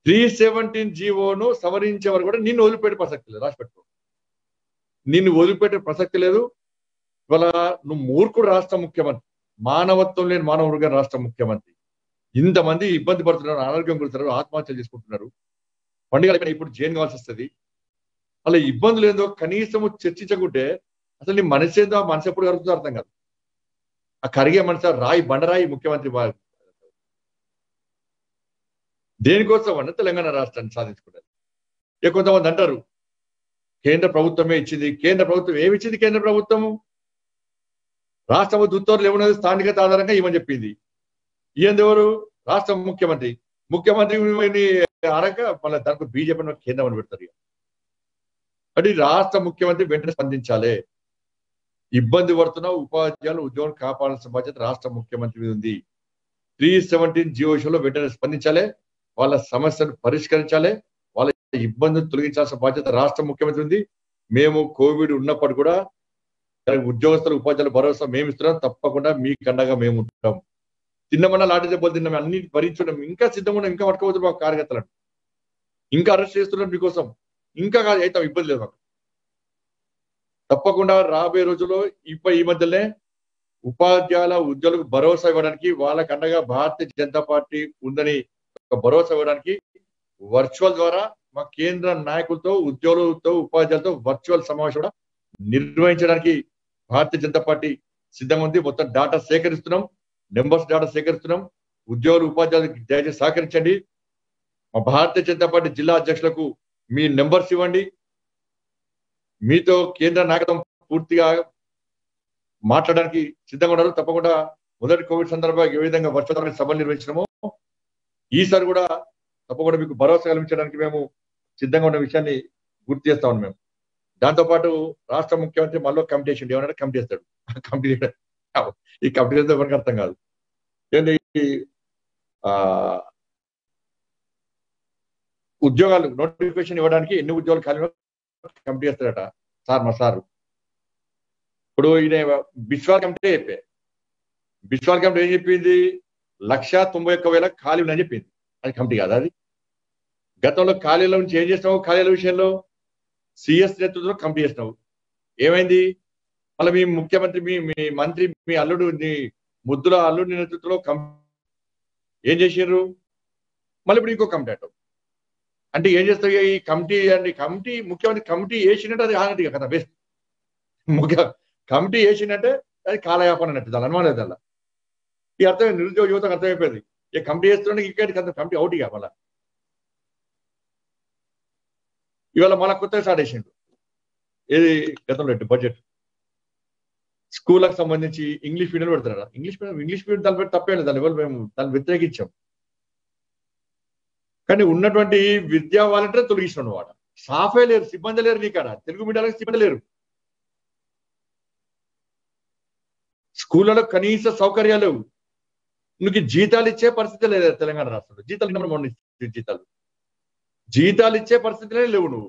317 జీవోను సవరించే వరకు కూడా నిన్ను వదిలిపెట్టే ప్రసక్తి లేదు. రాసి పెట్టుకో. నిన్ను వదిలిపెట్టే ప్రసక్తి లేదు. ఇవాళ నువ్వు మూర్ఖుడు రాష్ట్ర ముఖ్యమంత్రి, మానవత్వం లేని మానవుడుగా రాష్ట్ర ముఖ్యమంత్రి. ఇంతమంది ఇబ్బంది పడుతున్నారు, అనారోగ్యం గురుతున్నారు, ఆత్మహత్యలు చేసుకుంటున్నారు. పండుగ ఇప్పుడు జైన్ కావాల్సి వస్తుంది. అలా ఇబ్బందులు ఏందో కనీసము చర్చించకుంటే అసలు నీ మనసు ఏందో, ఆ మనసు ఎప్పుడు కలుగుతుందో అర్థం కాదు. ఆ కరిగే మనసు రాయి, బండరాయి ముఖ్యమంత్రి దేనికోసం అన్న తెలంగాణ రాష్ట్రాన్ని సాధించుకున్నారు. కొంతమంది అంటారు కేంద్ర ప్రభుత్వమే ఇచ్చింది. కేంద్ర ప్రభుత్వం ఏమి ఇచ్చింది? కేంద్ర ప్రభుత్వము రాష్ట్ర ఉత్తర్వులు ఏమన్నది స్థానికత ఆధారంగా ఇవ్వని చెప్పింది. ఎవరు? రాష్ట్ర ముఖ్యమంత్రి. ముఖ్యమంత్రి అరక మళ్ళీ దానికి బీజేపీ కేంద్రం అని పెడతారు. అంటే రాష్ట్ర ముఖ్యమంత్రి వెంటనే స్పందించాలి. ఇబ్బంది పడుతున్న ఉపాధ్యాయులు ఉద్యోగం కాపాడాల్సిన బాధ్యత రాష్ట్ర ముఖ్యమంత్రి మీద ఉంది. 317 జీవో విషయంలో వెంటనే స్పందించాలి. వాళ్ళ సమస్యను పరిష్కరించాలి. వాళ్ళ ఇబ్బందులు తొలగించాల్సిన బాధ్యత రాష్ట్ర ముఖ్యమంత్రి ఉంది. మేము కోవిడ్ ఉన్నప్పుడు కూడా ఉద్యోగస్తులు ఉపాధ్యాయులు భరోసా మేము ఇస్తున్నాం. తప్పకుండా మీ కండగా మేము ఉంటాం. తిన్నమన్నా లాంటి దెబ్బలు తిన్నాం, అన్ని భరించున్నాం. ఇంకా సిద్ధంగా ఉన్నాం, ఇంకా పట్టుకోవద్దు మాకు కార్యకర్తలను, ఇంకా అరెస్ట్ చేస్తున్నాం మీకోసం, ఇంకా అయితే ఇబ్బంది లేదు మాకు. తప్పకుండా రాబోయే రోజుల్లో ఈ మధ్యనే ఉపాధ్యాయుల ఉద్యోగులకు భరోసా ఇవ్వడానికి, వాళ్ళకు అండగా భారతీయ జనతా పార్టీ ఉందని ఒక భరోసా ఇవ్వడానికి వర్చువల్ ద్వారా మా కేంద్ర నాయకులతో, ఉద్యోగులతో, ఉపాధ్యాయులతో వర్చువల్ సమావేశం కూడా నిర్వహించడానికి భారతీయ జనతా పార్టీ సిద్ధంగా ఉంది. మొత్తం డాటా సేకరిస్తున్నాం, నెంబర్స్ డాటా సేకరిస్తున్నాం. ఉద్యోగులు ఉపాధ్యాయులకు దయచేసి సహకరించండి. మా భారతీయ జనతా పార్టీ జిల్లా అధ్యక్షులకు మీ నెంబర్స్ ఇవ్వండి. మీతో కేంద్ర నాయకత్వం పూర్తిగా మాట్లాడడానికి సిద్ధంగా ఉన్నారు. తప్పకుండా మొదటి కోవిడ్ సందర్భంగా ఏ విధంగా వర్చువల్ సభలు నిర్వహించడమో ఈసారి కూడా తప్పకుండా మీకు భరోసా కల్పించడానికి మేము సిద్ధంగా ఉన్న విషయాన్ని గుర్తు చేస్తా ఉన్నాం. మేము దాంతోపాటు రాష్ట్ర ముఖ్యమంత్రి మళ్ళీ కమిటీ వేసిండు. ఏమన్నా కమిటీ చేస్తాడు. ఈ కమిటీ చేస్తే ఎవరికి అర్థం కాదు. ఏంటి ఉద్యోగాలు నోటిఫికేషన్ ఇవ్వడానికి ఎన్ని ఉద్యోగాలు ఖాళీ కమిటీ చేస్తాడట సార్. మా సార్ ఇప్పుడు ఈయన బిస్వాల్ కమిటీ చెప్పే, బిస్వాల్ కమిటీ ఏం చెప్పింది? 191,000 ఖాళీ ఉన్నాయని చెప్పింది. అది కమిటీ కాదు. అది గతంలో ఖాళీల నుంచి ఏం చేసినావు? ఖాళీల విషయంలో సిఎస్ నేతృత్వంలో కమిటీ చేసినావు. ఏమైంది? మళ్ళీ మీ ముఖ్యమంత్రి, మీ మంత్రి, మీ అల్లుడు, ముద్దుల అల్లుడి నేతృత్వంలో ఏం చేసారు? మళ్ళీ ఇప్పుడు ఇంకో కమిటీ అంటావు. అంటే ఏం చేస్తావు ఈ కమిటీ? అంటే కమిటీ ముఖ్యమంత్రి కమిటీ వేసినట్టు అది ఆనది కదా. బెస్ట్ కమిటీ వేసినట్టే అది కాలయాపన అన్నట్టు. దాని అనుమానం లేదు. అలా ఈ అర్థం నిరుద్యోగ యువతకు అర్థమైపోయింది. ఈ కమిటీ వేస్తుంటే ఇక్కడ కమిటీ అవుట్ ఇక మళ్ళా ఇవాళ మళ్ళా కొత్తగా స్టార్ట్ చేసిండు. ఏది గతంలో బడ్జెట్ స్కూళ్ళకు సంబంధించి ఇంగ్లీష్ మీడియం పెడతారా? ఇంగ్లీష్ మీడియం దాని పెట్టి తప్పే లేదు. దాని వల్ల మేము దాన్ని వ్యతిరేకించాం. కానీ ఉన్నటువంటి విద్యా వాలంటీర్ తొలగించిన వాడ సాఫే లేరు, సిబ్బంది లేరు. నీకాడ తెలుగు మీడియాలకు సిబ్బంది లేరు. స్కూళ్ళలో కనీస సౌకర్యాలు, నీకు జీతాలు ఇచ్చే పరిస్థితి లేదు తెలంగాణ రాష్ట్రంలో. జీతాలు ఇచ్చే పరిస్థితిలో లేవు. నువ్వు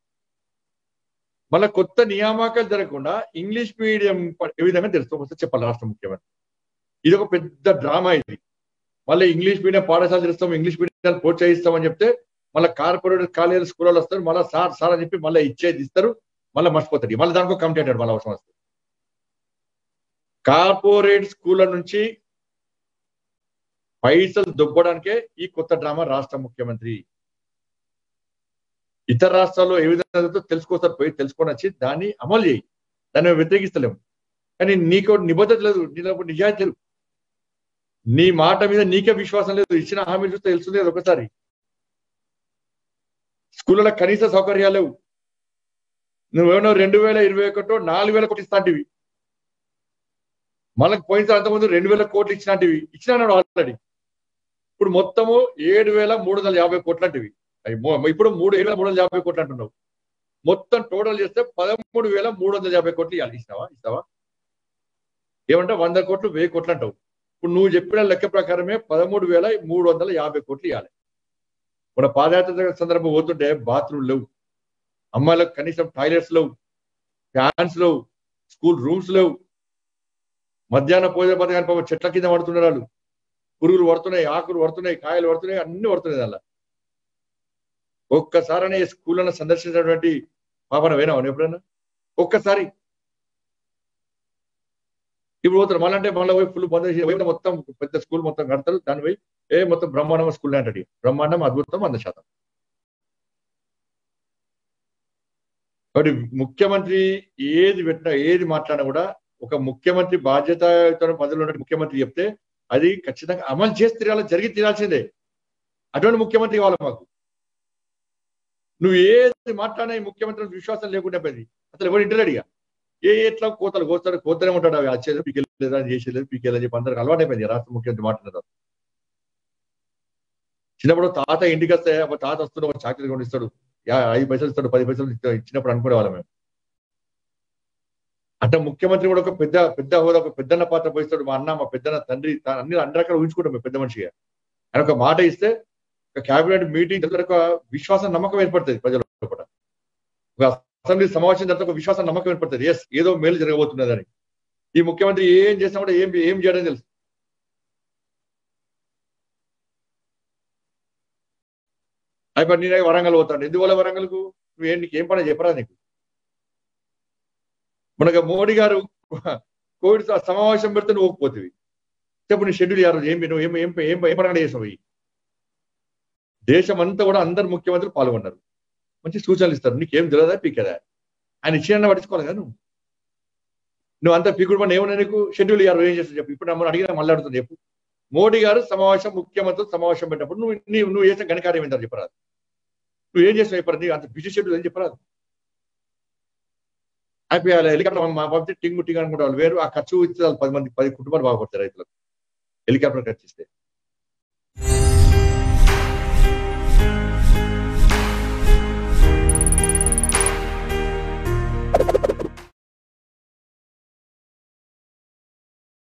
మళ్ళీ కొత్త నియామకాలు జరగకుండా ఇంగ్లీష్ మీడియం ఏ విధంగా తెలుసుకోవచ్చు చెప్పాలి రాష్ట్ర ముఖ్యమంత్రి. ఇది ఒక పెద్ద డ్రామా. ఇది మళ్ళీ ఇంగ్లీష్ మీడియం పాఠశాల తెలుస్తాం, ఇంగ్లీష్ మీడియం ప్రోత్సహిస్తామని చెప్తే మళ్ళీ కార్పొరేట్ కాలేజీలు స్కూల్లో వస్తారు. మళ్ళీ సార్ అని చెప్పి మళ్ళీ ఇచ్చేది ఇస్తారు, మళ్ళీ మర్చిపోతాడు. మళ్ళీ దానికో కమిటీ అంటాడు. మళ్ళీ అవసరం వస్తుంది. కార్పొరేట్ స్కూళ్ళ నుంచి పైసలు దొబ్బడానికే ఈ కొత్త డ్రామా రాష్ట్ర ముఖ్యమంత్రి. ఇతర రాష్ట్రాల్లో ఏ విధంగా తెలుసుకోస్తారు, పోయి తెలుసుకొని వచ్చి దాన్ని అమలు చేయి. దాన్ని వ్యతిరేకిస్తలేము. కానీ నీకు నిబద్ధత లేదు, నీలో నిజాయితీ లేదు, నీ మాట మీద నీకే విశ్వాసం లేదు. ఇచ్చిన హామీలు చూస్తే తెలుస్తుంది అది ఒకసారి. స్కూళ్ళలో కనీస సౌకర్యాలు లేవు. నువ్వేమో 2021 4,000 కోట్లు ఇస్తాంటివి. మళ్ళీ పోయిన అంతకుముందు 2,000 కోట్లు ఇచ్చినాడు ఆల్రెడీ. ఇప్పుడు మొత్తము 7,350 కోట్లు అంటివి. ఇప్పుడు 7,350 కోట్లు అంటున్నావు. మొత్తం టోటల్ చేస్తే 13,350 కోట్లు ఇవ్వాలి. ఇస్తావా? ఏమంటే 100 కోట్లు 1000 కోట్లు అంటావు. ఇప్పుడు నువ్వు చెప్పిన లెక్క ప్రకారమే 13,350 కోట్లు ఇవ్వాలి. మన పాదయాత్ర సందర్భం పోతుంటే బాత్రూమ్ లేవు, అమ్మాయిలకు కనీసం టాయిలెట్స్ లేవు, ఫ్యాన్స్ లేవు, స్కూల్ రూమ్స్ లేవు. మధ్యాహ్న భోజన పథకాన్ని చెట్ల కింద పడుతున్నారు వాళ్ళు. పురుగులు పడుతున్నాయి, ఆకులు పడుతున్నాయి, కాయలు పడుతున్నాయి, అన్ని పడుతున్నాయి. అలా ఒక్కసారి స్కూళ్ళను సందర్శించినటువంటి పాపన వేనావు ఎప్పుడైనా? ఒక్కసారి. ఇప్పుడు పోతారు మళ్ళీ, అంటే మళ్ళీ పోయి ఫుల్ బంద్ చేసి మొత్తం పెద్ద స్కూల్ మొత్తం కడతారు, దాని పోయి మొత్తం బ్రహ్మాండం స్కూల్ అంటాడు. బ్రహ్మాండం, అద్భుతం, 100%. కాబట్టి ముఖ్యమంత్రి ఏది పెట్టినా ఏది మాట్లాడినా కూడా ఒక ముఖ్యమంత్రి బాధ్యతతో పదవిలో ఉన్న ముఖ్యమంత్రి చెప్తే అది ఖచ్చితంగా అమలు చేసి జరిగి తీరాల్సిందే. అటువంటి ముఖ్యమంత్రి కావాలి మాకు. నువ్వు ఏది మాట్లాడినా ఈ ముఖ్యమంత్రి విశ్వాసం లేకుండా పోయింది. అసలు ఎవరు ఇంటలేడిగా ఎట్లా కోతనే ఉంటాడు. అవి వచ్చేది పీకెళ్ళలేదా, చేసేది పీకెళ్ళని చెప్పి అందరికి అలవాటు అయిపోయింది రాష్ట్ర ముఖ్యమంత్రి మాట్లాడినారు. చిన్నప్పుడు తాత ఇంటికి వస్తే తాత వస్తున్న ఒక చాకరీ కొని ఇస్తాడు, 5 పైసలు ఇస్తాడు, 10 పైసలు ఇచ్చినప్పుడు అనుకునే వాళ్ళం మేము. అంటే ముఖ్యమంత్రి కూడా ఒక పెద్ద హోదా, ఒక పెద్దన్న పాత్ర పోయిస్తాడు. మా అన్న, మా పెద్దన్న, తండ్రి, అన్ని రకాలు ఊహించుకుంటాం మేము పెద్ద మనిషిగా. ఆయన ఒక మాట ఇస్తే ఒక క్యాబినెట్ మీటింగ్ ఒక విశ్వాసం, నమ్మకం ఏర్పడుతుంది ప్రజల లోపల. ఒక అసెంబ్లీ సమావేశం తర్వాత ఒక విశ్వాసం, నమ్మకం ఏర్పడుతుంది. ఎస్, ఏదో మేలు జరగబోతున్నదని. ఈ ముఖ్యమంత్రి ఏం చేసినా కూడా ఏం చేయడం తెలుసు. అయిపోయి నేనే వరంగల్ పోతాను. ఎందువల్ల వరంగల్కు? నీకు ఏం పని చెప్పరా నీకు? మనకు మోడీ గారు కోవిడ్ సమావేశం పెడితే నువ్వు ఒప్పుకోతుంది. చెప్పు నీ షెడ్యూల్ యారు? ఏం పరంగా చేసావు? దేశం అంతా కూడా అందరు ముఖ్యమంత్రులు పాల్గొన్నారు, మంచి సూచనలు ఇస్తారు. నీకేం తెలియదా, పీకేదా? ఆయన ఇచ్చిన పట్టించుకోవాలి కదా నువ్వు అంతా పీకుడు పని ఏమన్నా నీకు? షెడ్యూల్ యారు ఏం చేస్తావు చెప్పు. ఇప్పుడు నమ్మని అడిగినా మళ్ళీ అడుగుతుంది చెప్పు. మోడీ గారు ముఖ్యమంత్రులు సమావేశం పెట్టినప్పుడు నువ్వు చేసిన ఘనకార్యం ఏంటని చెప్పరాదు. నువ్వు ఏం చేస్తావు చెప్పరాదు. నీకు అంత బిజీ షెడ్యూల్ ఏం చెప్పరాదు. అయిపోయాలి హెలికాప్టర్ పంపితే టింగ్ అనుకుంటే వాళ్ళు వేరు. ఆ ఖర్చు ఇస్తే 10 కుటుంబాలు బాగుపడతారు రైతులకు హెలికాప్టర్ ఖర్చు ఇస్తే.